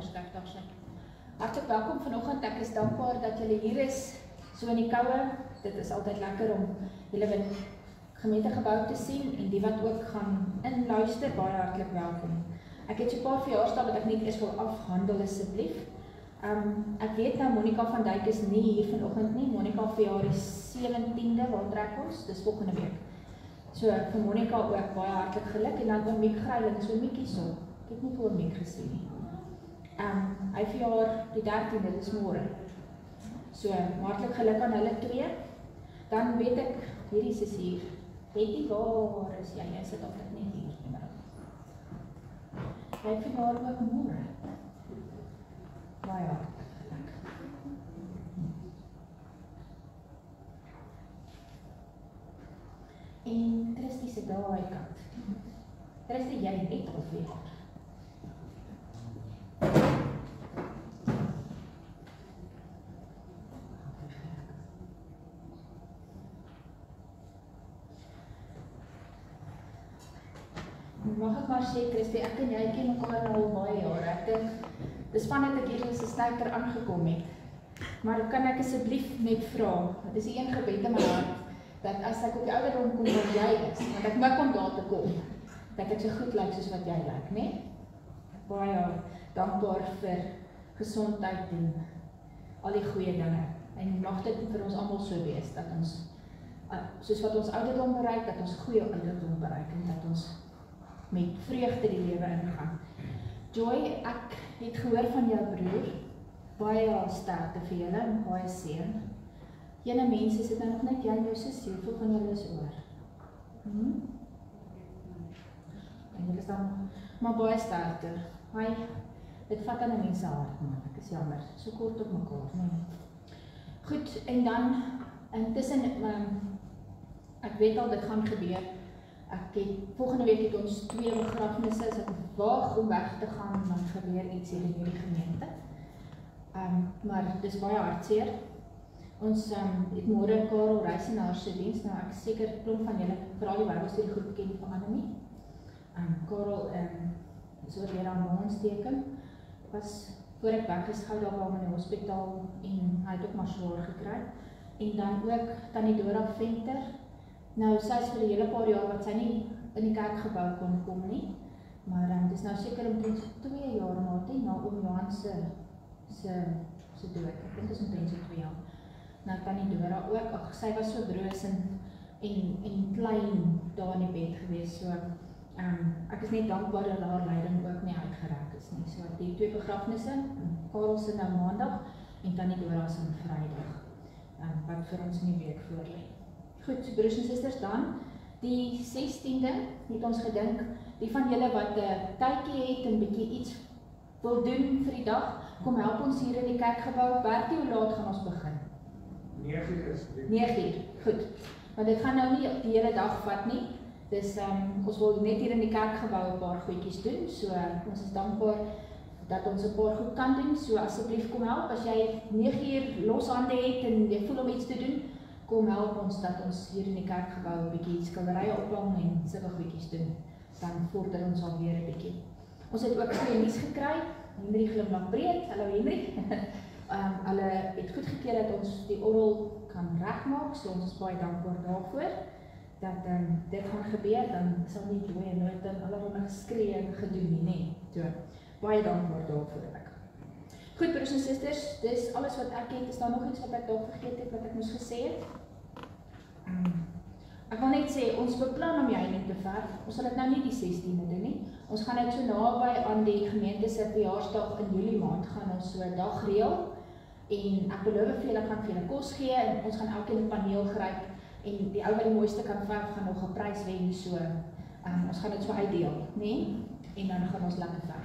skryf daar sy. Hartlik welkom vanoggend, ek is dankbaar dat julle hier is, so in die koue. Dit is altyd lekker om julle by gemeentegebou te sien, en die wat ook gaan inluister, baie hartlik welkom. Ek het so 'n paar verjaarsdae wat ek net eers wil afhandel asseblief. Ek weet nou, Monica van Dijk is nie hier vanoggend nie. Monica verjaar die 17de, waar trek ons? Dis volgende week. So, vir Monica ook baie hartlik geluk, en dan oom Miek Greiling, so Miekie so. Ek het nie vir oom Miek gesien nie. Hy verjaar die 13de, dis môre. So, hartlik geluk aan hulle twee. Dan weet ek, hierdie is hier. Betty, waar is jy? Jy sit altyd net hier. Jy verjaar ook môre. Baie hartlik geluk. En Christie se daai kant. Christie, jy het al verjaar. Mag ek maar sê, Christie, ek en jy ken mekaar nou al baie jare. Ek dink, dis vandat ek hier in sy styker aangekom het. Maar kan ek asseblief net vra, dit is die een gebed in my hart, dat as ek op die ouderdom kom wat jy is, want ek mik om daar te kom, dat ek so goed lyk soos wat jy lyk, né? Baie dankbaar vir gesondheid en al die goeie dinge. En mag dit vir ons almal so wees, dat ons, soos wat ons ouderdom bereik, dat ons goeie ouderdom bereik, en dat ons met vreugde die lewe ingaan. Joy, ek het gehoor van jou broer, baie sterkte vir julle, en baie seën. Jene mense sit nog net jy en jou sussie, hoeveel van julle is oor? En julle is dan, maar baie sterkte. Dit vat aan 'n mens se hart, man, ek is jammer, so kort op mekaar, nee. Goed, en dan, intussen, ek weet al, dit gaan gebeur. Volgende week het ons 2 begrafnisse, as ek waag om weg te gaan, dan gebeur iets hier in hierdie gemeente. Maar dis baie hartseer. Ons het môre Karel Reisenaar se diens, nou ek seker klomp van julle, veral die Bybelstudie groep ken van Annemie. Karel is oorlede aan longontsteking, was voor ek weg is gou daar in die hospitaal, en hy het ook maar swaar gekry. En dan ook Tannie Dora Venter. Nou, sy is vir die hele paar jaar wat sy nie in die kerkgebou kon kom nie, maar dit is nou seker omtrent so 2 jaar na oom Johan se dood. Ek dink dit is omtrent so 2 jaar. Nou, Tannie Dora ook, sy was so broos en klein daar in die bed gewees, so ek is net dankbaar dat haar lyding ook nie uitgereik is nie. So, die 2 begrafnisse, Karel se nou maandag, en Tannie Dora se Vrydag, wat vir ons in die week voorlê. Goed, broers en susters, dan, die 16de het ons gedink, die van julle wat 'n tydjie het en bietjie iets wil doen vir die dag, kom help ons hier in die kerkgebou. Bertie, hoe laat gaan ons begin? 9 uur is dit. 9 uur, goed. Want dit gaan nou nie die hele dag vat nie. Dus ons wil net hier in die kerkgebou 'n paar goedjies doen, so ons is dankbaar dat ons 'n paar goed kan doen, so asseblief kom help, as jy 9 uur los hande het en jy voel om iets te doen, kom help ons dat ons hier in die kerkgebou 'n bietjie skilderye ophang en sulke goedjies doen. Dan vorder ons alweer 'n bietjie. Ons het ook goeie nuus gekry. Henry glimlag breed. Hallo Henry. Hulle het goedgekeur dat ons die orgel kan regmaak, so ons is baie dankbaar daarvoor. Dat dit gaan gebeur, dan sal nie Joy en nooit dan allerlei geskree en gedoen nie, nee. So, baie dankbaar daarvoor ek. Goed, broers en susters, dis alles wat ek het. Is daar nog iets wat ek daar vergeet het, wat ek moes gesê het? Ek wil net sê, ons beplan om jy nie te ver. Ons sal dit nou nie die 16de doen nie. Ons gaan net so naby aan die gemeente se verjaarsdag in Julie maand gaan ons so 'n dag reël. En ek beloof vir julle gaan vir julle kos gee en ons gaan elkeen 'n paneel gryp en die ou wat die mooiste kan verf gaan nog 'n prys wen, so ons gaan dit so uitdeel, né? En dan gaan ons lekker verf.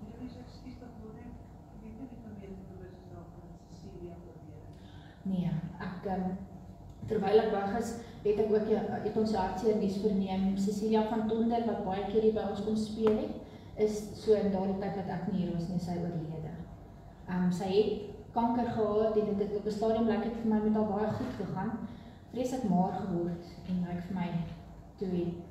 Nee, terwyl ek weg is, het ons hartseer nuus verneem. Cecilia van Tonder, wat baie keer hier by ons kom speel het, is so in daardie tyd wat ek nie hier was nie, sy oorlede. Sy het kanker gehad en dit op 'n stadium lyk dit vir my met haar baie goed gegaan. Vreeslik maar geword en lyk vir my toe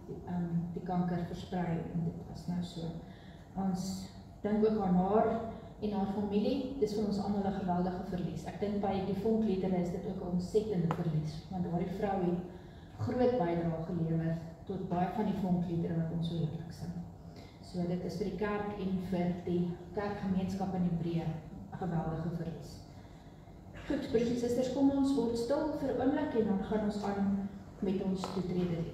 die kanker versprei en dit was nou so. Ons dink ook aan haar en haar familie, dis vir ons almal 'n geweldige verlies. Ek dink by die vonkliedere is dit ook 'n ontsettende verlies, want daardie vrou het groot bydrae gelewer tot baie van die vonkliedere wat ons so heerlik sing. So dit is vir die kerk en vir die kerkgemeenskap in Hebreë 'n geweldige verlies. Goed, broers en susters, kom ons word stil vir 'n oomblik en dan gaan ons aan met ons toetrede lied.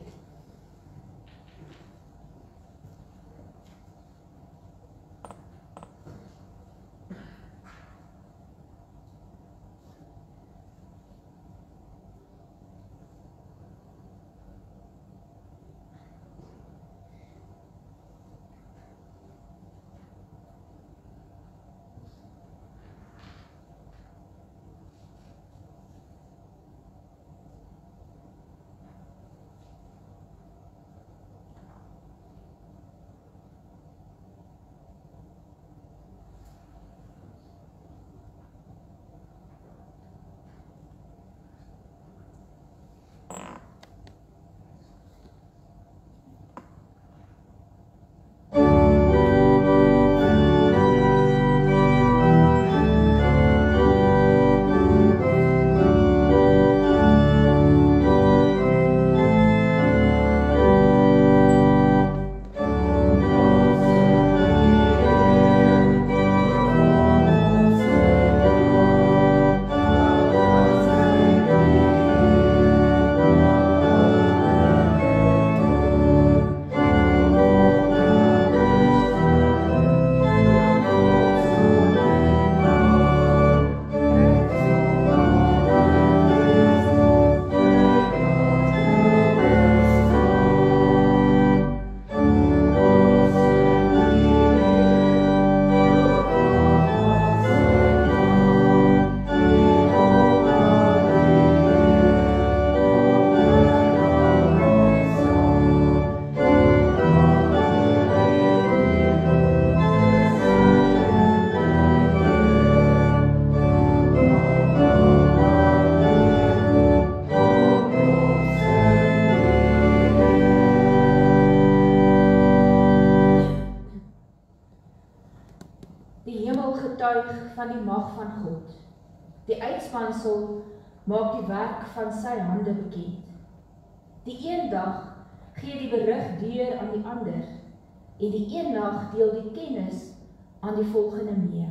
Van die mag van God. Die uitspansel maak die werk van sy hande bekend. Die een dag gee die berig deur aan die ander en die een nag deel die kennis aan die volgende mee.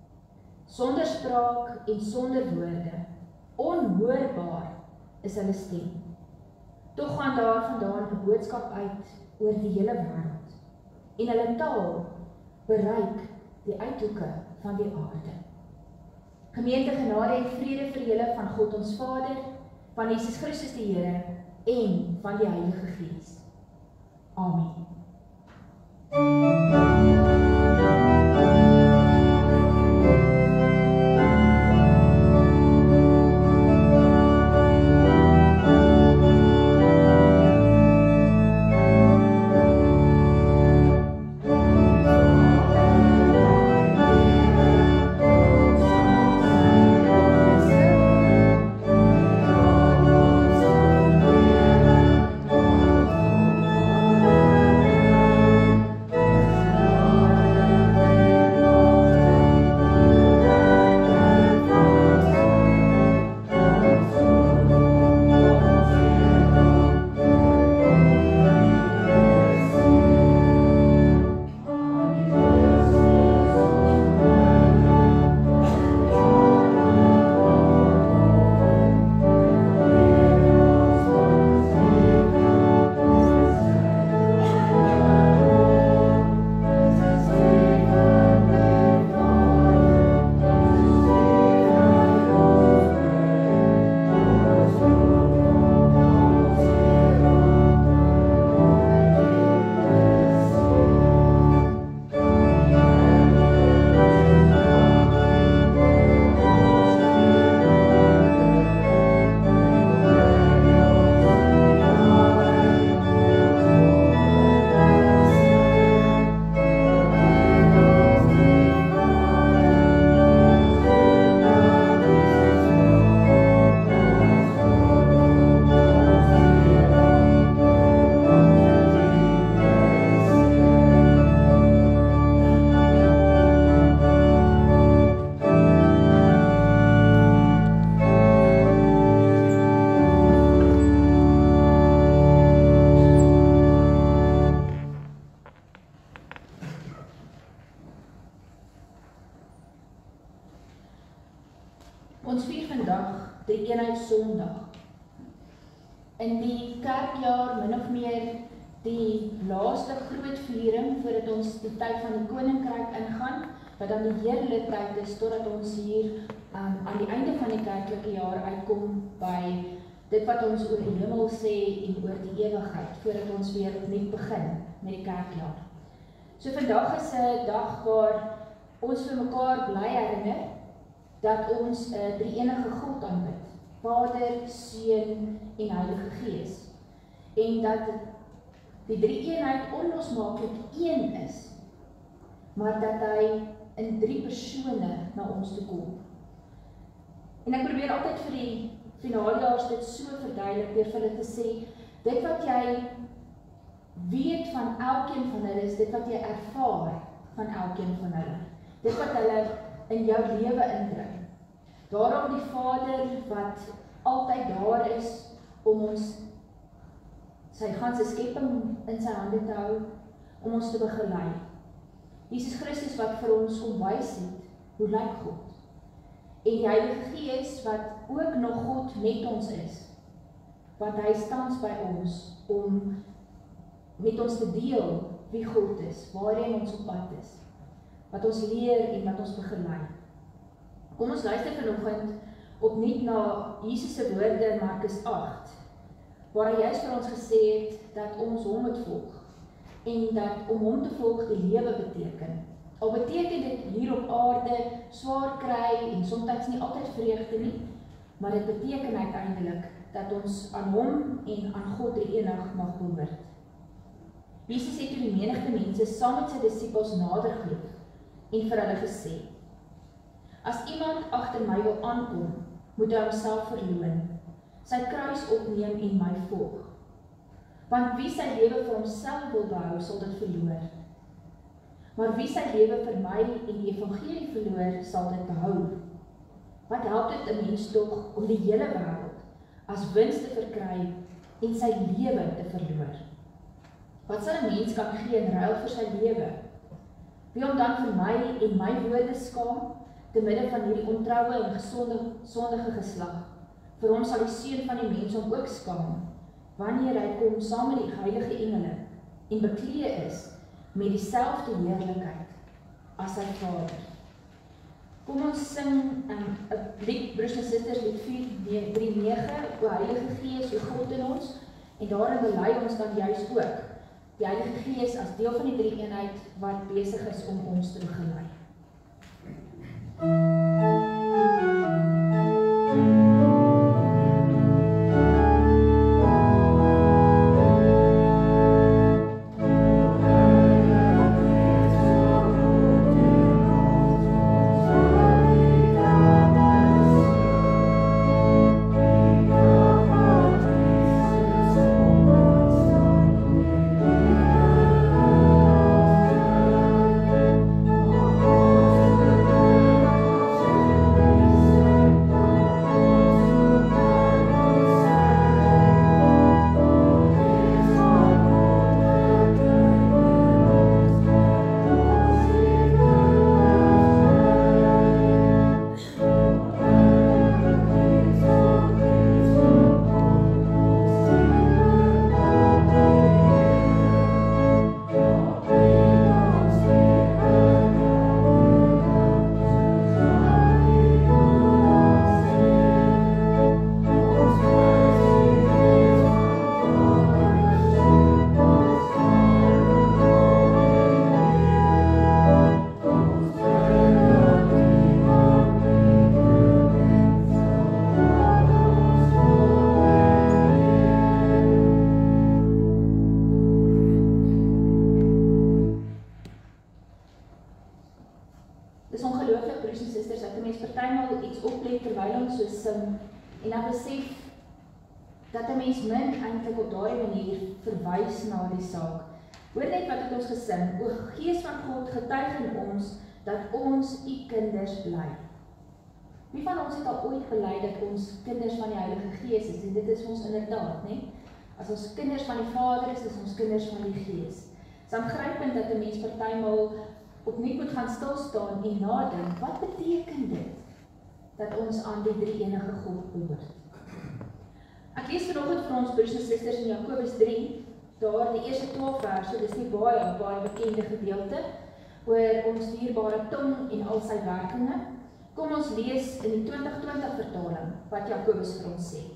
Sonder spraak en sonder woorde, onhoorbaar is hulle stem. Tog gaan daar vandaan 'n boodskap uit oor die hele wêreld en hulle taal bereik die uithoeke van die aarde. Gemeente, genade en vrede vir julle van God ons Vader, van Jesus Christus die Here en van die Heilige Gees. Amen. Ons vier vandag die Eenheid Sondag. In die kerkjaar min of meer die laaste groot viering voordat ons die tyd van die koninkryk ingaan, wat dan die hele tyd is totdat ons hier aan die einde van die kerklike jaar uitkom by dit wat ons oor die hemel sê en oor die ewigheid, voordat ons weer opnuut begin met die kerkjaar. So vandag is 'n dag waar ons vir mekaar bly herinner dat ons die enige God aanbid, Vader, Seun en Heilige Gees. En dat die drie eenheid onlosmaaklik een is, maar dat hy in 3 persone na ons toe kom. En ek probeer altyd vir die finalejaars dit so verduidelik deur vir hulle te sê, dit wat jy weet van elkeen van hulle is dit wat jy ervaar van elkeen van hulle. Dit wat hulle in jou lewe indring. Daarom die Vader wat altyd daar is om ons sy ganse skepping in sy hande te hou, om ons te begelei. Jesus Christus wat vir ons kom wys het, hoe lyk God? En die Heilige Gees wat ook nog God met ons is, want hy staan by ons om met ons te deel wie God is, waarheen ons op pad is, wat ons leer en wat ons begelei. Kom ons luister vanoggend opnuut na Jesus se woorde in Markus 8, waar hy juist vir ons gesê het dat ons hom moet volg en dat om hom te volg die lewe beteken. Al beteken dit hier op aarde swaar kry en soms nie altyd vreugde nie, maar dit beteken uiteindelik dat ons aan hom en aan God die enig mag behoort. Jesus het toe die menigte mense saam met sy disippels nader geroep en vir hulle gesê: As iemand agter my wil aankom, moet hy homself verloon, sy kruis opneem en my volg. Want wie sy lewe vir homself wil behou, sal dit verloor. Maar wie sy lewe vir my en die evangelie verloor, sal dit behou. Wat help dit 'n mens tog om die hele wêreld as wins te verkry en sy lewe te verloor? Wat sal 'n mens kan gee in ruil vir sy lewe? Wie hom dan vir my en my woorde skaam, te midde van hierdie ontroue en sondige geslag? Vir hom sal die Seun van die mens hom ook skaam, wanneer hy kom saam met die heilige engele en bekleed is met dieselfde heerlikheid as sy Vader. Kom ons sing 'n lied, broers en susters, lied 439, o Heilige Gees, o God in ons, en daarin bely ons dan juis ook die Heilige Gees as deel van die drie eenheid wat besig is om ons te begelei. Dis ongelooflik, broers en susters, dat 'n mens partymal iets oplet terwyl ons so sing en dan besef dat 'n mens min eintlik op daardie manier verwys na die saak. Hoor net wat het ons gesing: O Gees van God, getuig in ons dat ons u kinders bly. Wie van ons het al ooit bely dat ons kinders van die Heilige Gees is? En dit is ons inderdaad, né? As ons kinders van die Vader is ons kinders van die Gees. Dis aangrypend dat 'n mens partymal opnuut moet gaan stil staan en nadink, wat beteken dit? dat ons aan die drie enige God behoort. Ek lees vanoggend vir ons broers en susters in Jakobus 3, daar die eerste 12 verse, dis nie baie bekende gedeelte, oor ons dierbare tong en al sy werkinge. Kom ons lees in die 2020 vertaling, wat Jakobus vir ons sê.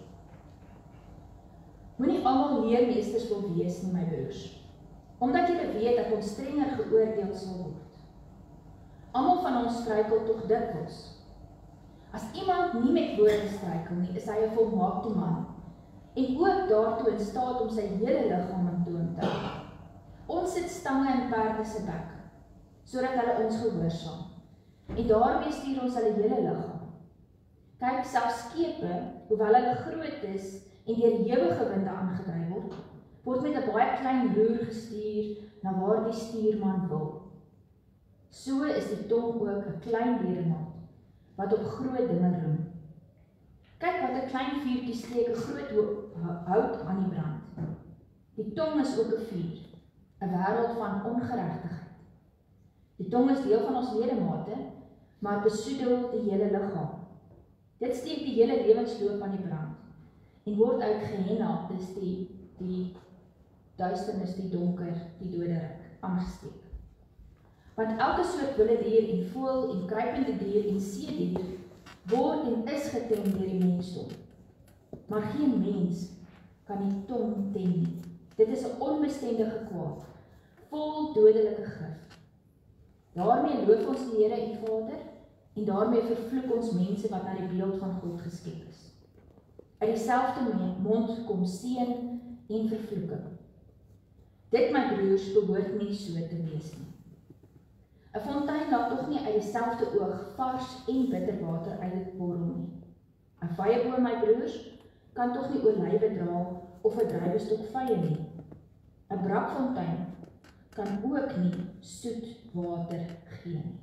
Moenie almal leermeesters wil wees nie, my broers, omdat julle weet dat ons strenger geoordeel sal word. Almal van ons struikel tog dikwels. As iemand nie met woorde struikel nie, is hy 'n volmaakte man, en ook daartoe in staat om sy hele liggaam in toom te hou. Ons sit stange in perde se bek, sodat hulle ons gehoorsaam, en daarmee stuur ons hulle hele liggaam. Kyk, selfs skepe, hoewel hulle groot is en deur ewige winde aangedryf word met 'n baie klein roer gestuur na waar die stuurman wil. So is die tong ook 'n klein ledemaat wat op groot dinge roem. Kyk wat 'n klein vuurtjie steek 'n groot hoop hout aan die brand. Die tong is ook 'n vuur, 'n wêreld van ongeregtigheid. Die tong is deel van ons ledemate, maar besoedel die hele liggaam. Dit steek die hele lewensloop aan die brand en word uit Gehenna, dis die duisternis, die donker, die doderyk, aangesteek. Want elke soort wilde dier en voël en kruipende dier en seedier word en is getem deur die mensdom. Maar geen mens kan die tong tem nie. Dit is 'n onbestendige kwaad, vol dodelike gif. Daarmee loof ons die Here en Vader, en daarmee vervloek ons mense wat na die beeld van God geskep is. Uit dieselfde mond kom seën en vervloeking. Dit, my broers, behoort nie so te wees nie. 'n Fontein laat tog nie uit dieselfde oog vars en bitter water uitborrel nie. 'n Vyeboom, my broers, kan tog nie olywe dra of 'n druiwestok vye nie. 'n Brakfontein kan ook nie soet water gee nie.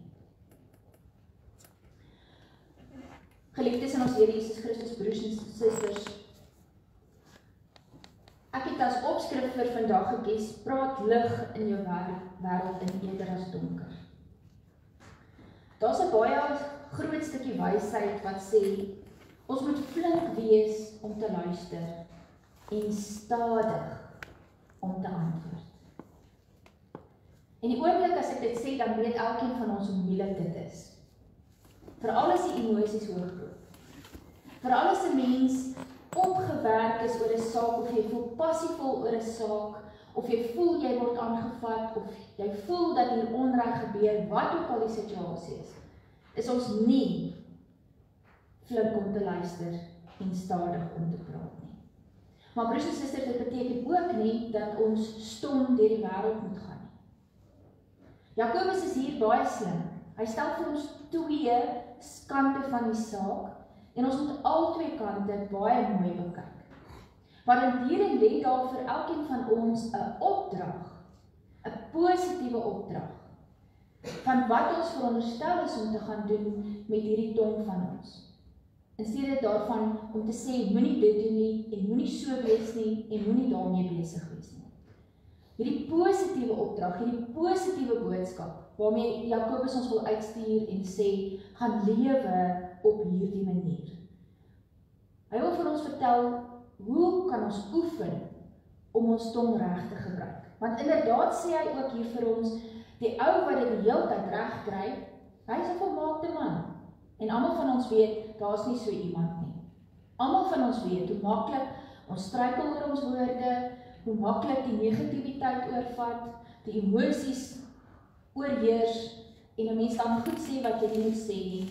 Geliefdes in ons Here Jesus Christus, broers en susters, ek het as opskrif vir vandag gekies, praat lig in jou wêreld in eerder as donker. Daar's 'n baie groot stukkie wysheid wat sê, ons moet flink wees om te luister en stadig om te antwoord. En die oomblik as ek dit sê, dan weet elkeen van ons hoe moeilik dit is. Veral as die emosies hoogloop. Veral as 'n mens opgewerk is oor 'n saak, of jy voel passievol oor 'n saak, of jy voel jy word aangevat, of jy voel dat hier onreg gebeur, wat ook al die situasie is ons nie flink om te luister en stadig om te praat nie. Maar broers en susters, dit beteken ook nie dat ons stom deur die wêreld moet gaan nie. Jakobus is hier baie slim. Hy stel vir ons twee kante van die saak, en ons moet al twee kante baie mooi bekyk. Want hierin lê daar vir elkeen van ons 'n opdrag, 'n positiewe opdrag, van wat ons veronderstel is om te gaan doen met hierdie tong van ons. In steede daarvan om te sê, moenie dit doen nie, en moenie so wees nie, en moenie daarmee besig wees nie. Hierdie positiewe opdrag, hierdie positiewe boodskap, waarmee Jakobus ons wil uitstuur en sê, gaan lewe op hierdie manier. Hy wil vir ons vertel, hoe kan ons oefen om ons tong reg te gebruik? Want inderdaad sê hy ook hier vir ons, die ou wat dit die hele tyd reg kry, hy is 'n volmaakte man. En almal van ons weet, daar's nie so iemand nie. Almal van ons weet hoe maklik ons struikel oor ons woorde, hoe maklik die negativiteit oorvat, die emosies oorheers, en 'n mens kan goed sê wat jy nie moet sê nie.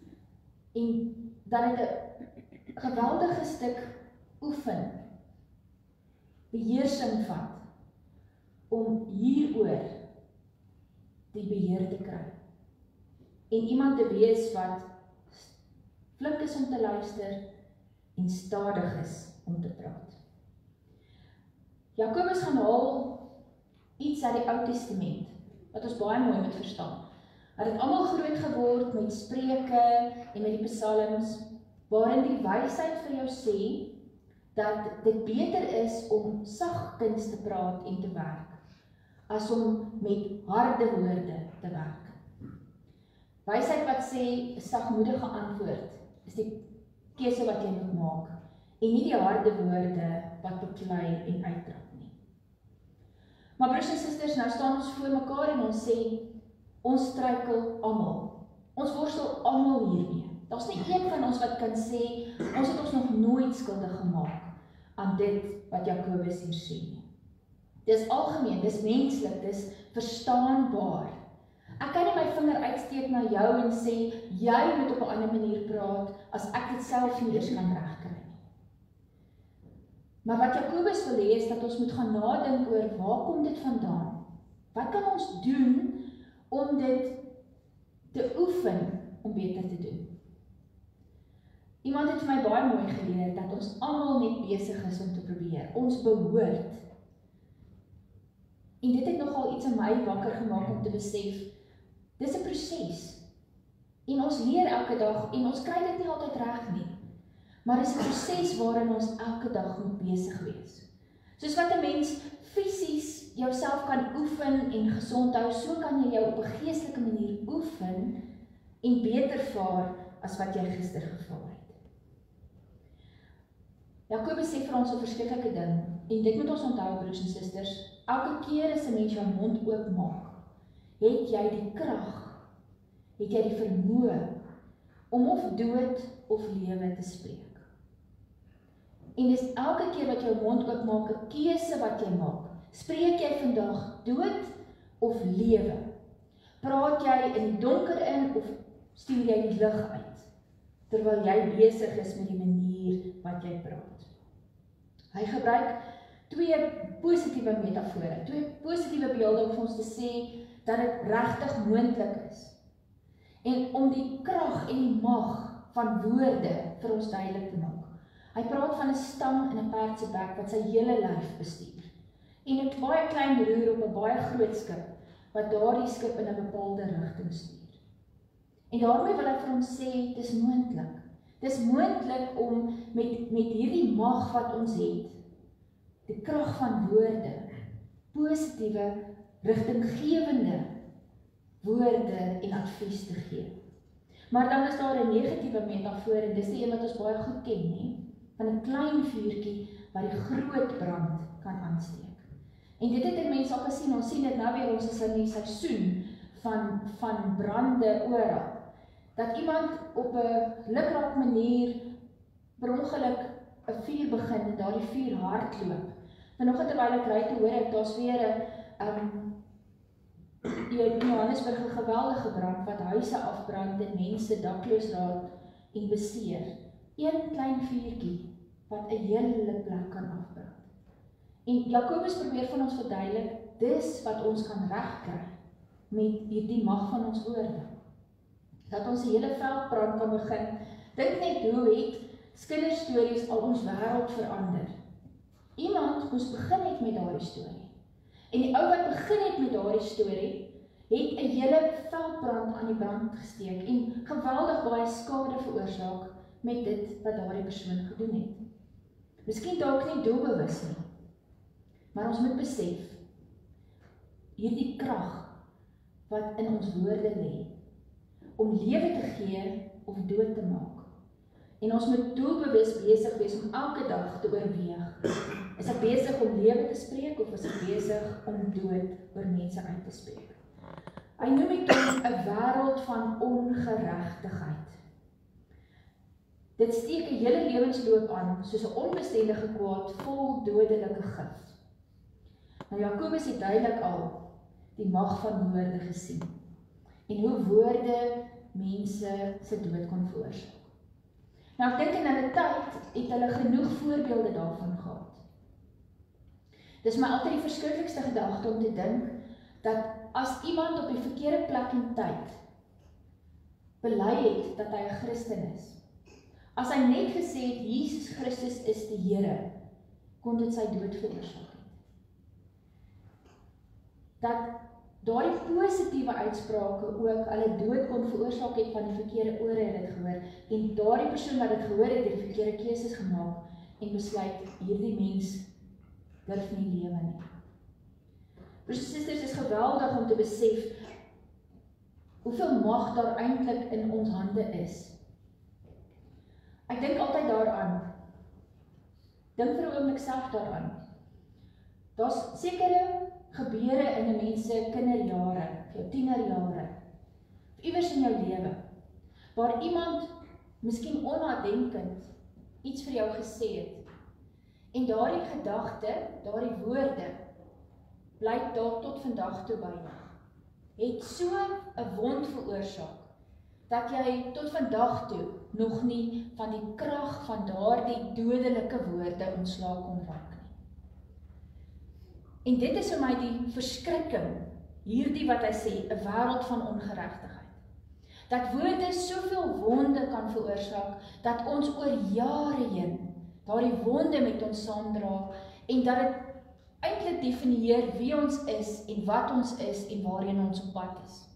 En dat dit 'n geweldige stuk oefen, beheersing vat, om hieroor die beheer te kry. En iemand te wees wat flink is om te luister en stadig is om te praat. Jakobus gaan haal iets uit die Ou Testament, wat ons baie mooi moet verstaan. Hy het almal groot geword met Spreuke en met die Psalms, waarin die wysheid vir jou sê, dat dit beter is om sagkens te praat en te werk, as om met harde woorde te werk. Wysheid wat sê, 'n sagmoedige antwoord is die keuse wat jy moet maak, en nie die harde woorde wat beklei en uittrap nie. Maar broers en susters, nou staan ons voor mekaar en ons sê, ons struikel almal. Ons worstel almal hiermee. Daar's nie een van ons wat kan sê, ons het ons nog nooit skuldig gemaak aan dit wat Jakobus hier sê nie. Dis algemeen, dis menslik, dis verstaanbaar. Ek kan nie my vinger uitsteek na jou en sê, jy moet op 'n ander manier praat, as ek dit self nie eers kan regkry nie. Maar wat Jakobus wil hê is dat ons moet gaan nadink oor, waar kom dit vandaan? Wat kan ons doen om dit te oefen om beter te doen? Iemand het vir my baie mooi geleer, dat ons almal net besig is om te probeer. Ons behoort. En dit het nogal iets in my wakker gemaak om te besef, dis 'n proses. En ons leer elke dag, en ons kry dit nie altyd reg nie. Maar dis 'n proses waarin ons elke dag moet besig wees. Soos wat 'n mens fisies jouself kan oefen en gesond hou, so kan jy jou op 'n geestelike manier oefen en beter vaar as wat jy gister gevaar het. Jakobus sê vir ons 'n verskriklike ding, en dit moet ons onthou, broers en susters, elke keer as 'n mens jou mond oopmaak, het jy die krag, het jy die vermoë om of dood of lewe te spreek. En dis elke keer wat jou mond oopmaak, 'n keuse wat jy maak. Spreek jy vandag dood of lewe? Praat jy in die donker in of stuur jy die lig uit, terwyl jy besig is met die manier wat jy praat? Hy gebruik twee positiewe metafore, twee positiewe beelde om vir ons te sê dat dit regtig moontlik is. En om die krag en die mag van woorde vir ons duidelik te maak. Hy praat van 'n stang in 'n perd se bek wat sy hele lyf bestuur. En 'n baie klein roer op 'n baie groot skip, wat daardie skip in 'n bepaalde rigting stuur. En daarmee wil hy vir ons sê, dis moontlik. Dis moontlik om met hierdie mag wat ons het, die krag van woorde, positiewe, rigtinggewende woorde en advies te gee. Maar dan is daar 'n negatiewe metafoor, en dis die een wat ons baie goed ken, nie? Van 'n klein vuurtjie wat die groot brand kan aansteek. En dit het mense al gesien, ons sien dit nou weer, ons is in die seisoen van brande oral. Dat iemand op 'n lukraak manier per ongeluk 'n vuur begin en daardie vuur hardloop. Vanoggend terwyl ek ry te hoor ek, daar's weer 'n in Johannesburg 'n geweldige brand wat huise afbrand en mense dakloos raak en beseer. Een klein vuurtjie wat 'n hele plek kan afbrand. En Jakobus probeer van ons verduidelik, dis wat ons kan regkry met hierdie mag van ons woorde. Dat ons 'n hele veldbrand kan begin. Dink net hoe het kinderstories al ons wêreld verander. Iemand moes begin het met daardie storie. En die ou wat begin het met daardie storie, het 'n hele veldbrand aan die brand gesteek en geweldig baie skade veroorsaak met dit wat daardie persoon gedoen het. Miskien dalk nie doelbewus nie, maar ons moet besef, hierdie krag wat in ons woorde lê, om lewe te gee of dood te maak. En ons moet doelbewus besig wees om elke dag te oorweeg, is ek besig om lewe te spreek of is ek besig om dood oor mense uit te spreek? Hy noem dit 'n wêreld van ongeregtigheid. Dit steek 'n hele lewensloop aan, soos 'n onbestendige kwaad vol dodelike gif. Nou Jakobus het duidelik al die mag van woorde gesien, en hoe woorde mense se dood kon veroorsaak. Nou ek dink in hulle tyd het hulle genoeg voorbeelde daarvan gehad. Dis my altyd die verskriklikste gedagte om te dink, dat as iemand op die verkeerde plek en tyd bely het dat hy 'n Christen is, as hy net gesê het, Jesus Christus is die Here, kon dit sy dood veroorsaak het. Dat daardie positiewe uitsprake ook hulle dood kon veroorsaak het van die verkeerde ore het dit gehoor, en daardie persoon wat dit gehoor het, het die verkeerde keuses gemaak en besluit, hierdie mens durf nie lewe nie. Broers en susters, is geweldig om te besef hoeveel mag daar eintlik in ons hande is. Ek dink altyd daaraan. Dink vir 'n oomblik self daaraan. Daar's sekere gebeure in 'n mens se kinderjare, jou tienerjare, iewers in jou lewe, waar iemand miskien onnadenkend iets vir jou gesê het. En daardie gedagte, daardie woorde, bly dalk tot vandag toe by jou. Het so 'n wond veroorsaak, dat jy tot vandag toe nog nie van die krag van daardie dodelike woorde ontslae kon raak nie. En dit is vir my die verskrikking, hierdie wat hy sê, 'n wêreld van ongeregtigheid. Dat woorde soveel wonde kan veroorsaak, dat ons oor jare heen daardie wonde met ons saamdra, en dat dit eintlik definieer wie ons is, en wat ons is, en waarheen ons op pad is.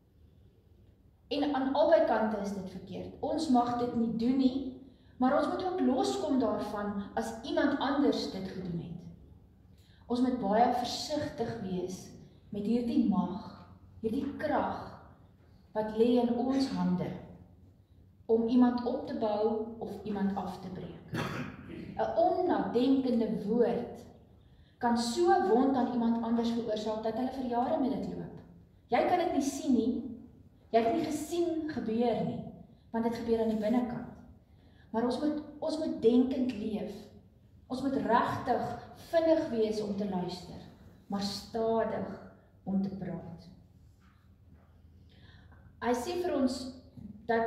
En aan albei kante is dit verkeerd. Ons mag dit nie doen nie, maar ons moet ook loskom daarvan as iemand anders dit gedoen het. Ons moet baie versigtig wees met hierdie mag, hierdie krag, wat lê in ons hande, om iemand op te bou of iemand af te breek. 'n Onnadenkende woord kan so wond aan iemand anders veroorsaak, dat hulle vir jare met dit loop. Jy kan dit nie sien nie, jy het nie gesien gebeur nie, want dit gebeur aan die binnekant. Maar ons moet denkend leef. Ons moet regtig vinnig wees om te luister, maar stadig om te praat. Hy sê vir ons dat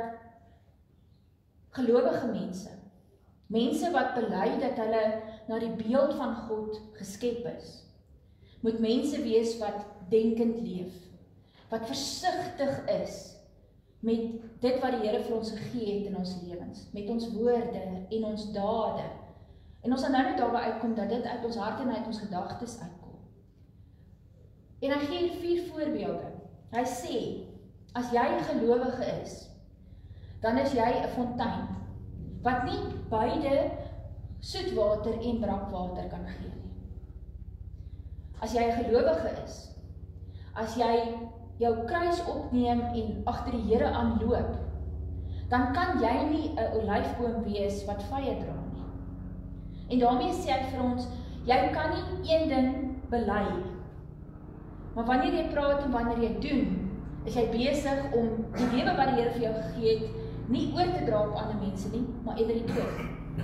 gelowige mense wat bely dat hulle na die beeld van God geskep is, moet mense wees wat denkend leef, wat versigtig is met dit wat die Here vir ons gegee het in ons lewens, met ons woorde en ons dade. En ons sal nou net daarby uitkom dat dit uit ons hart en uit ons gedagtes uitkom. En hy gee 4 voorbeelde. Hy sê, as jy 'n gelowige is, dan is jy 'n fontein, wat nie beide soetwater en brakwater kan gee nie. As jy 'n gelowige is, as jy jou kruis opneem en agter die Here aanloop, dan kan jy nie 'n olyfboom wees wat vye dra nie. En daarmee sê hy vir ons, jy kan nie een ding bely, maar wanneer jy praat en wanneer jy doen, is jy besig om die lewe wat die Here vir jou gegee het, nie oor te dra op ander mense nie, maar eerder die dood.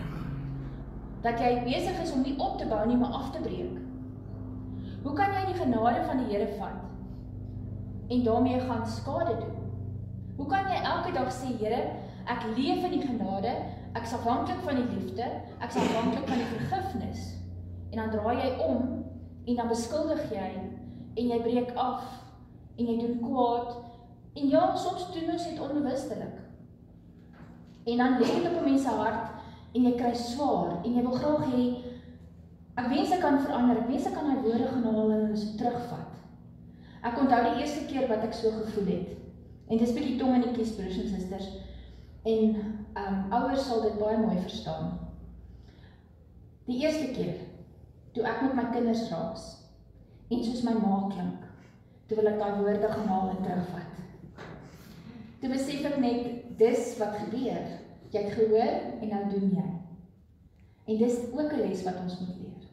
Dat jy besig is om nie op te bou nie, maar af te breek. Hoe kan jy die genade van die Here vat en daarmee gaan skade doen? Hoe kan jy elke dag sê, Here, ek leef in die genade, ek is afhanklik van die liefde, ek is afhanklik van die vergifnis, en dan draai jy om, en dan beskuldig jy, en jy breek af, en jy doen kwaad, en ja, soms doen ons dit onbewustelik. En dan lê dit op 'n mens se hart, en jy kry swaar, en jy wil graag hê, ek wens ek kan verander, ek wens ek kan my woorde gaan haal en so terugvat. Ek onthou die eerste keer wat ek so gevoel het, en dis bietjie tong in die kies, broers en susters, en ouers sal dit baie mooi verstaan. Die eerste keer, toe ek met my kinders raas, en soos my ma klink, toe wil ek daai woorde gaan haal en terugvat. Toe besef ek net, dis wat gebeur. Jy het gehoor en nou doen jy. En dis ook 'n les wat ons moet leer.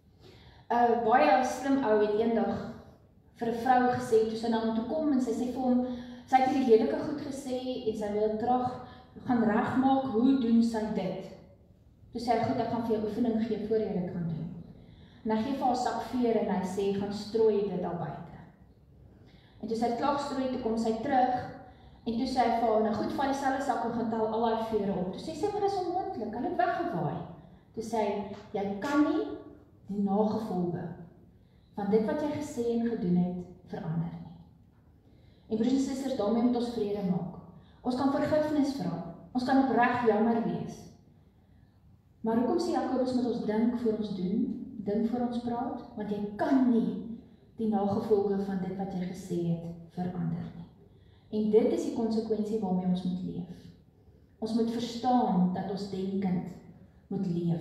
Baie slim ou het eendag vir 'n vrou gesê, toe sy na hom toe kom en sy sê vir hom, sy het hierdie lelike goed gesê en sy wil terug gaan regmaak, hoe doen sy dit? Toe sê hy, goed, ek gaan vir jou oefening gee voor jy dit gaan doen. En hy gee vir haar sak veer en hy sê, gaan strooi dit daar buite. En toe sy het klaar gestrooi, toe kom sy terug, en toe sê hy vir haar, nou goed, val dieselfde sak en gaan tel al die vere op. Toe sê sy, maar dis onmoontlik, hulle het weggewaai. Toe sê hy, jy kan nie die nagevolge van dit wat jy gesê en gedoen het, verander nie. En broers en susters, daarmee moet ons vrede maak. Ons kan vergifnis vra, ons kan opreg jammer wees. Maar hoekom sê Jakobus moet ons dink voor ons doen, dink voor ons praat? Want jy kan nie die nagevolge van dit wat jy gesê het, verander nie. En dit is die konsekwensie waarmee ons moet leef. Ons moet verstaan dat ons denkend moet leef.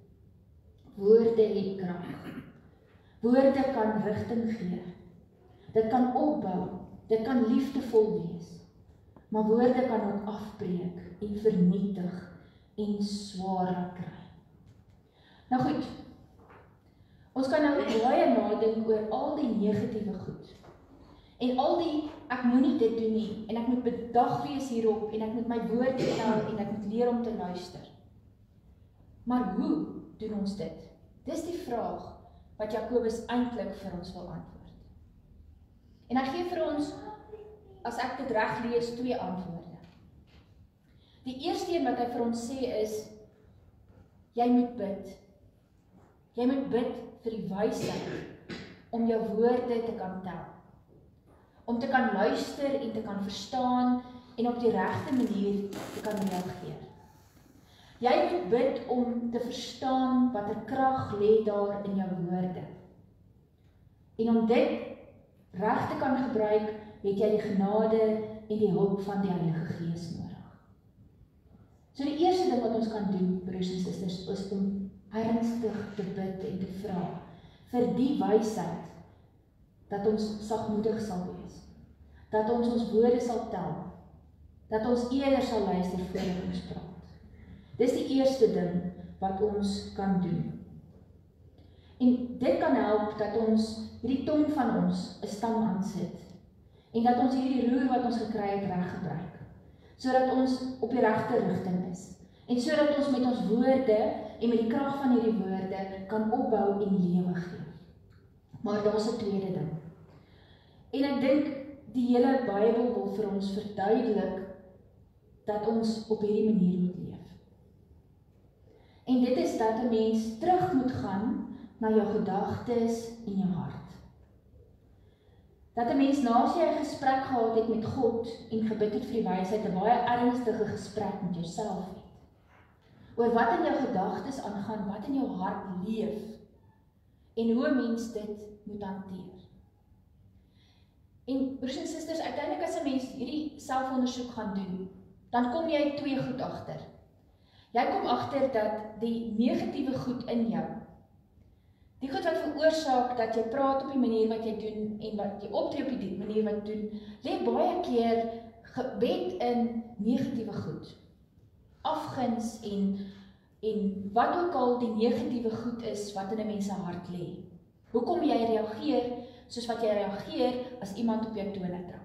Woorde het krag. Woorde kan rigting gee. Dit kan opbou, dit kan liefdevol wees. Maar woorde kan ook afbreek en vernietig en swaar laat kry. Nou goed, ons kan nou baie nadink oor al die negatiewe goed. En al die, ek moet nie dit doen nie, en ek moet bedag wees hierop, en ek moet my woorde tel, en ek moet leer om te luister. Maar hoe doen ons dit? Dis die vraag wat Jakobus eintlik vir ons wil antwoord. En hy gee vir ons, as ek dit reg lees, 2 antwoorde. Die eerste een wat hy vir ons sê is, jy moet bid. Jy moet bid vir die wysheid om jou woorde te kan tel. Om te kan luister en te kan verstaan en op die regte manier te kan reageer. Jy moet bid om te verstaan wat 'n krag lê daar in jou woorde. En om dit reg te kan gebruik, het jy die genade en die hulp van die Heilige Gees nodig. So die eerste ding wat ons kan doen, broers en susters, is om ernstig te bid en te vra vir die wysheid dat ons sagmoedig sal wees, dat ons woorde sal tel, dat ons eerder sal luister voor ons praat. Dis die eerste ding wat ons kan doen. En dit kan help dat ons hierdie tong van ons 'n stang aansit en dat ons hierdie roer wat ons gekry het reg gebruik, sodat ons op die regte rigting is en sodat ons met ons woorde en met die krag van hierdie woorde kan opbou en lewe gee. Maar daar's 'n tweede ding. En ek dink die hele Bybel wil vir ons verduidelik dat ons op hierdie manier moet leef. En dit is dat 'n mens terug moet gaan na jou gedagtes en jou hart. Dat 'n mens naas jy 'n gesprek gehad het met God en gebid het vir die wysheid, 'n baie ernstige gesprek met jouself het. Oor wat in jou gedagtes aangaan, wat in jou hart leef en hoe 'n mens dit moet hanteer. En broers en susters, uiteindelik as 'n mens hierdie selfondersoek gaan doen, dan kom jy 2 goed agter. Jy kom agter dat die negatiewe goed in jou, die goed wat veroorsaak dat jy praat op die manier wat jy doen en wat jy optree op die manier wat doen, lê baie keer gebed in negatiewe goed. Afguns en wat ook al die negatiewe goed is wat in 'n mens se hart lê. Hoekom jy reageer soos wat jy reageer as iemand op jou tone trap.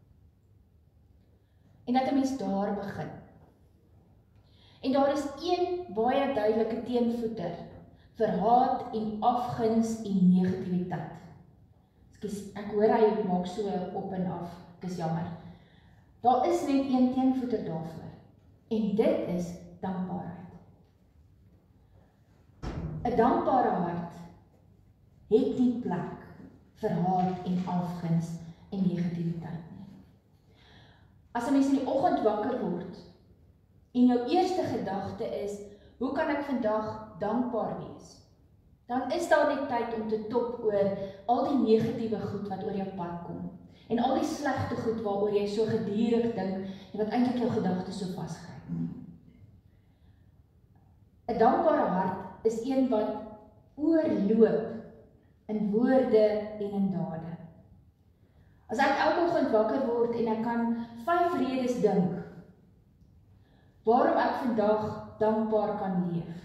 En dat 'n mens daar begin. En daar is een baie duidelike teenvoeter vir haat en afguns en negativiteit. Ekskuus, ek hoor hy maak so op en af, ek is jammer. Daar is net een teenvoeter daarvoor. En dit is dankbaarheid. 'n Dankbare hart het nie plek vir haat en afguns en negativiteit nie. As 'n mens in die oggend wakker word en jou eerste gedagte is, hoe kan ek vandag dankbaar wees? Dan is daar net tyd om te top oor al die negatiewe goed wat oor jou pad kom. En al die slegte goed waaroor jy so gedurig dink en wat eintlik jou gedagtes so vasgryp. 'n Dankbare hart is een wat oorloop in woorde en in dade. As ek elke oggend wakker word en ek kan 5 redes dink waarom ek vandag dankbaar kan leef,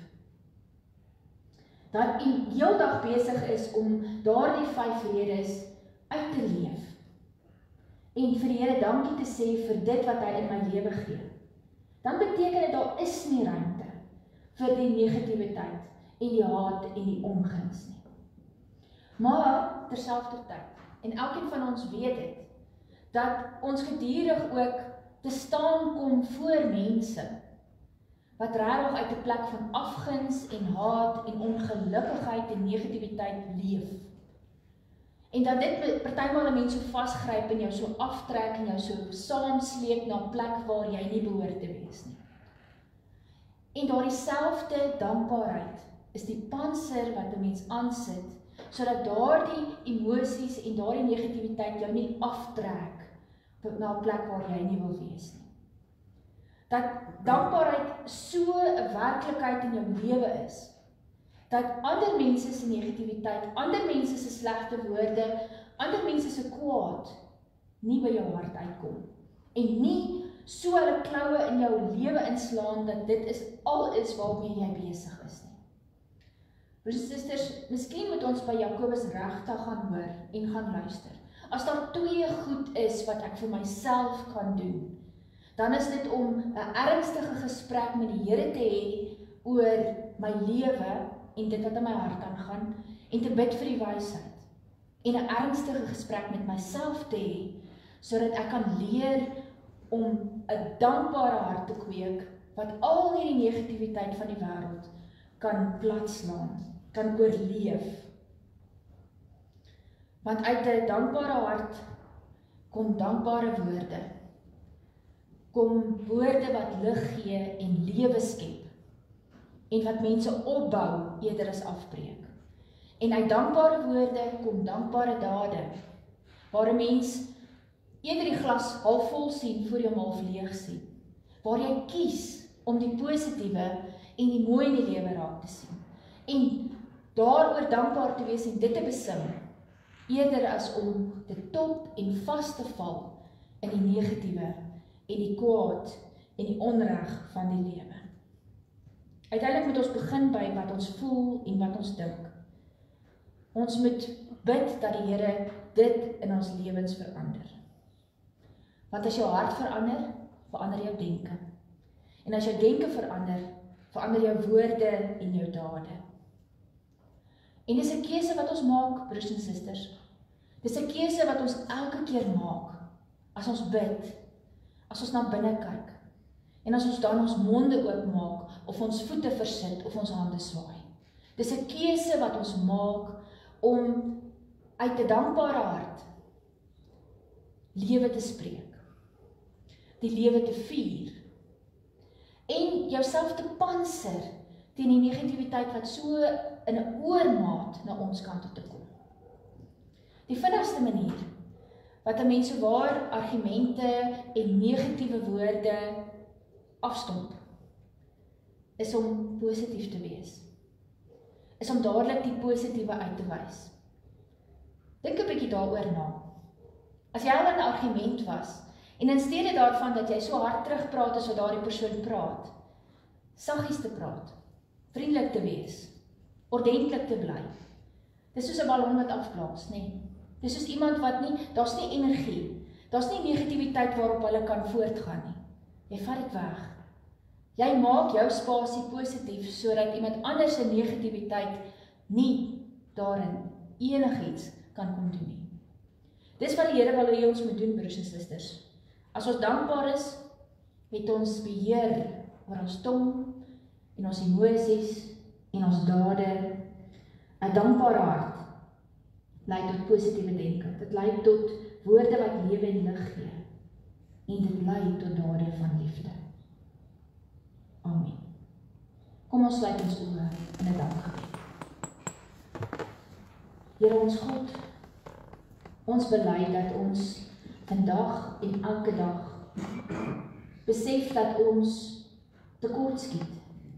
dat u heeldag besig is om daardie 5 redes uit te leef en vir die Here dankie te sê vir dit wat hy in my lewe gee, dan beteken dit daar is nie ruimte vir die negativiteit en die haat en die onguns nie. Maar terselfdertyd, en elkeen van ons weet dit, dat ons gedurig ook te staan kom voor mense wat regtig uit 'n plek van afguns en haat en ongelukkigheid en negativiteit leef. En dat dit partymal 'n mens so vasgryp en jou so aftrek en jou so saamsleep na 'n plek waar jy nie behoort te wees nie. En daardie selfde dankbaarheid is die panser wat 'n mens aansit, sodat daardie emosies en daardie negativiteit jou nie aftrek na 'n plek waar jy nie wil wees nie. Dat dankbaarheid so 'n werklikheid in jou lewe is, dat ander mense se negativiteit, ander mense se slegte woorde, ander mense se kwaad nie by jou hart uitkom en nie so hulle kloue in jou lewe inslaan, dat dit is al is waarmee jy besig is nie. Broers en susters, miskien moet ons by Jakobus regtig gaan hoor en gaan luister. As daar 2 goed is wat ek vir myself kan doen, dan is dit om 'n ernstige gesprek met die Here te hê oor my lewe en dit wat in my hart aangaan, en te bid vir die wysheid. En 'n ernstige gesprek met myself te hê, sodat ek kan leer om 'n dankbare hart te kweek, wat al hierdie negativiteit van die wêreld kan platslaan, kan oorleef. Want uit 'n dankbare hart kom dankbare woorde. Kom woorde wat lig gee en lewe skep. En wat mense opbou eerder as afbreek. En uit dankbare woorde kom dankbare dade. Waar 'n mens eerder die glas halfvol sien voor jy hom half leeg sien. Waar jy kies om die positiewe en die mooi in die lewe raak te sien. En daaroor dankbaar te wees en dit te besing, eerder as om te top en vas te val in die negatiewe en die kwaad en die onreg van die lewe. Uiteindelik moet ons begin by wat ons voel en wat ons dink. Ons moet bid dat die Here dit in ons lewens verander. Want as jou hart verander, verander jou denke. En as jou denke verander, verander jou woorde en jou dade. En dis 'n keuse wat ons maak, broers en susters. Dis 'n keuse wat ons elke keer maak, as ons bid, as ons na binne kyk, en as ons dan ons monde oopmaak, of ons voete versit, of ons hande swaai. Dis 'n keuse wat ons maak, om uit 'n dankbare hart, lewe te spreek, die lewe te vier, en jouself te panser, teen die negativiteit wat so in 'n oormaat na ons kant toe te kom. Die vinnigste manier, wat 'n mens waar argumente en negatiewe woorde afstomp, is om positief te wees. Is om dadelik die positiewe uit te wys. Dink 'n bietjie daaroor na. As jy al 'n argument was, en in steede daarvan dat jy so hard terugpraat as wat daardie persoon praat, saggies te praat, vriendelik te wees, ordentlik te bly. Dis soos 'n ballon wat afblaas, nee. Dis soos iemand wat nie, daar's nie energie, daar's nie negativiteit waarop hulle kan voortgaan nie. Jy vat dit weg. Jy maak jou spasie positief, sodat iemand anders se negativiteit nie daarin enigiets kan kom doen nie. Dis wat die Here wil hê ons moet doen, broers en susters. As ons dankbaar is, het ons beheer oor ons tong, en ons emosies, en ons dade. 'n dankbare hart lei tot positiewe denke. Dit lei tot woorde wat lewe en lig gee. En dit lei tot dade van liefde. Amen. Kom ons sluit ons oë in 'n dankgebed. Here ons God, ons bely dat ons vandag en elke dag besef dat ons tekortskiet.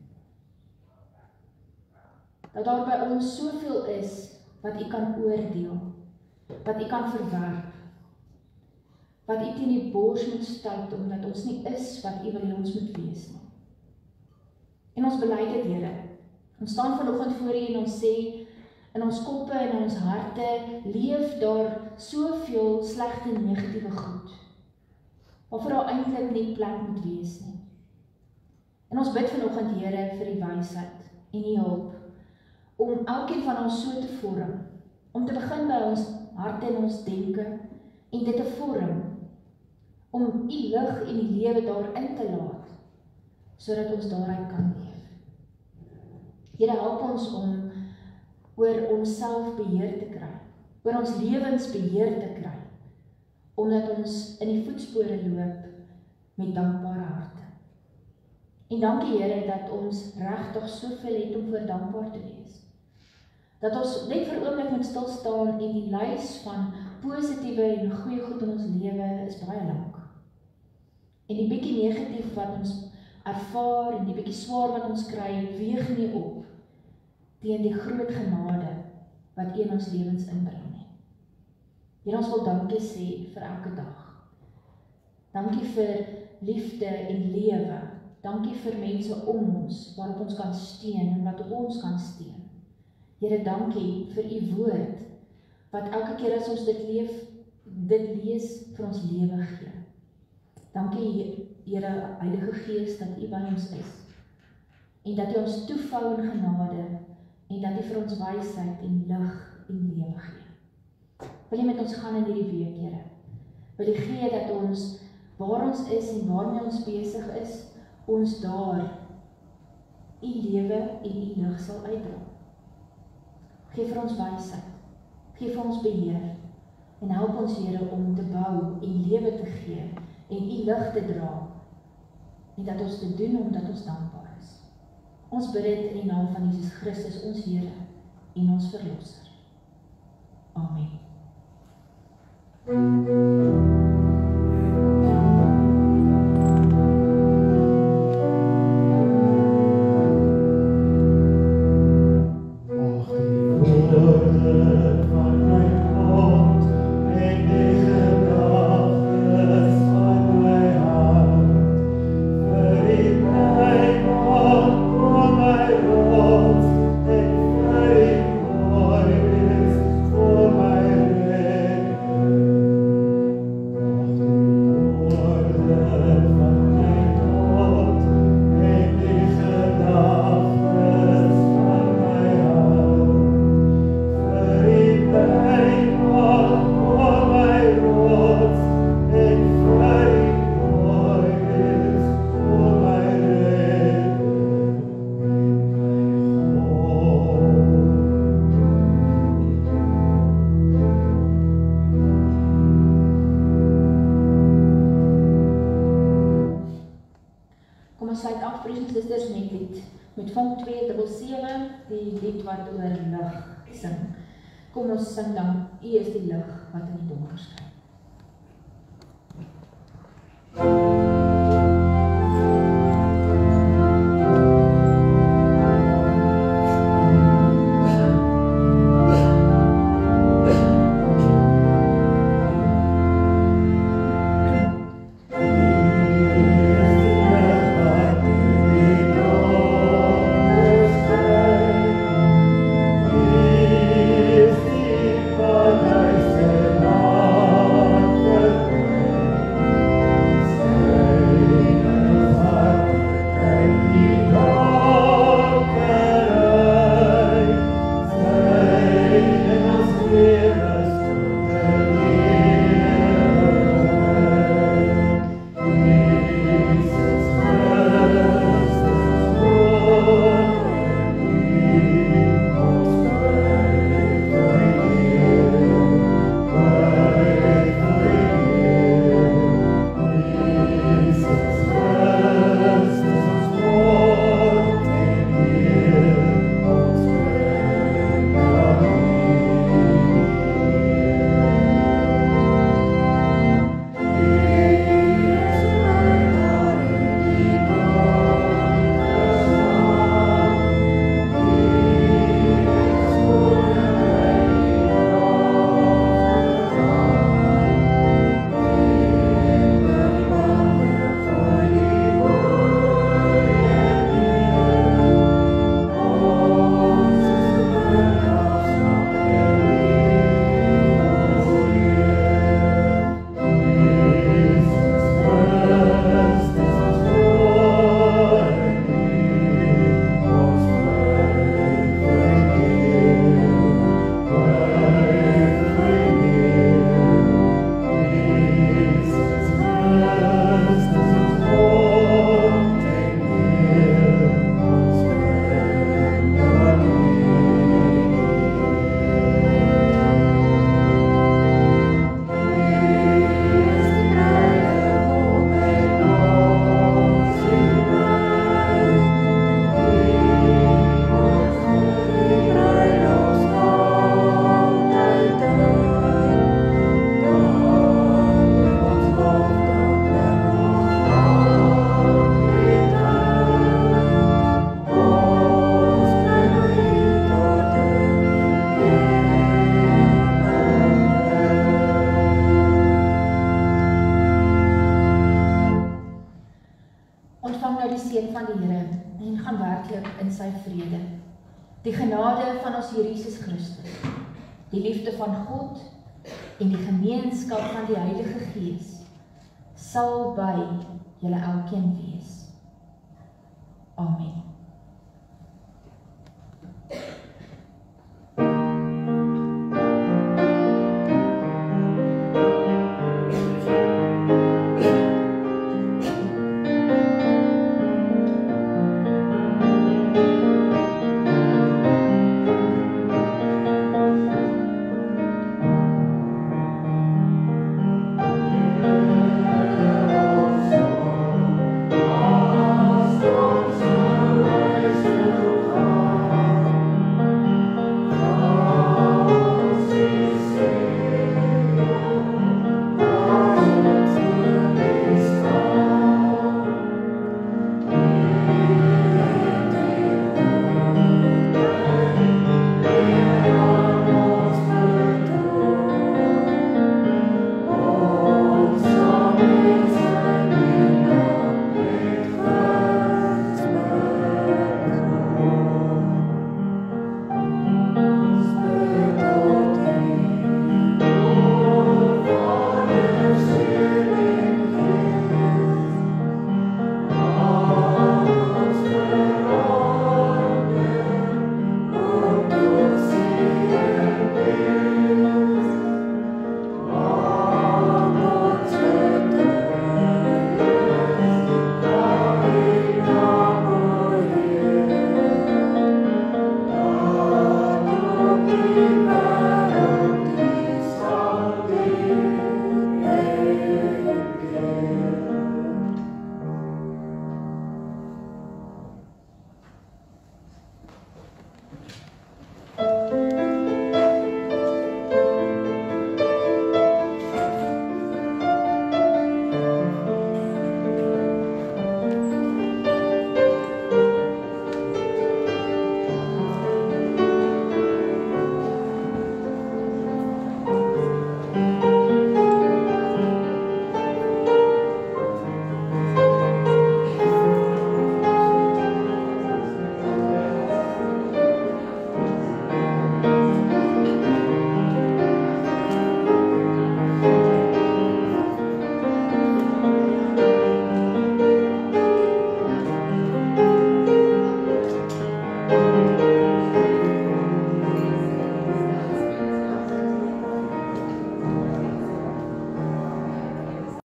Dat daar by ons soveel is wat U kan oordeel, wat U kan verwerp, wat U teen die bors moet stuit, omdat ons nie is wat U wil hê ons moet wees nie. En ons bely dit, Here. Ons staan vanoggend voor U en ons sê, in ons koppe en in ons harte leef daar soveel slegte en negatiewe goed, waarvoor daar eintlik nie plek moet wees nie. En ons bid vanoggend, Here, vir die wysheid en die hulp, om elkeen van ons so te vorm, om te begin by ons harte en ons denke, en dit te vorm, om U lig en die lewe daarin te laat, sodat ons daaruit kan leef. Here, help ons om oor onsself beheer te kry, oor ons lewens beheer te kry, omdat ons in die voetspore loop met dankbare harte. En dankie, Here, dat ons regtig soveel het om voor dankbaar te wees. Dat ons net vir 'n oomblik moet stil staan en die lys van positiewe en goeie goed in ons lewe is baie lank. En die bietjie negatief wat ons ervaar en die bietjie swaar wat ons kry, weeg nie op teen die groot genade wat U in ons lewens inbring nie. Here, ons wil dankie sê vir elke dag. Dankie vir liefde en lewe. Dankie vir mense om ons, waarop ons kan steun en wat op ons kan steun. Here, dankie vir u woord, wat elke keer as ons dit lees vir ons lewe gee. Dankie, Here, Heilige Gees, dat u by ons is, en dat u ons toevou in genade, en dat u vir ons wysheid en lig en lewe gee. Wil u met ons gaan in hierdie week, Here? Wil u gee dat ons, waar ons is en waarmee ons besig is, ons daar u lewe en u lig sal uitdra. Geef vir ons wysheid, geef vir ons beheer, en help ons, Here, om te bou en lewe te gee, en u lig te dra, en dat ons dit doen omdat ons dankbaar is. Ons bid dit in die naam van Jesus Christus, ons Here en ons Verlosser. Amen. Met vonk 277, die lied wat oor lig sing. Kom ons sing dan, U is die lig wat in die donker skyn. Oh die seën van die Here en gaan werklik in sy vrede. Die genade van ons Here Jesus Christus, die liefde van God en die gemeenskap van die Heilige Gees sal by julle elkeen wees. Amen.